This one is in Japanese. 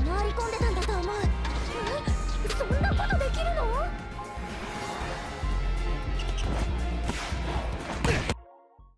回り込んでたんだと思う。そんなことできるの？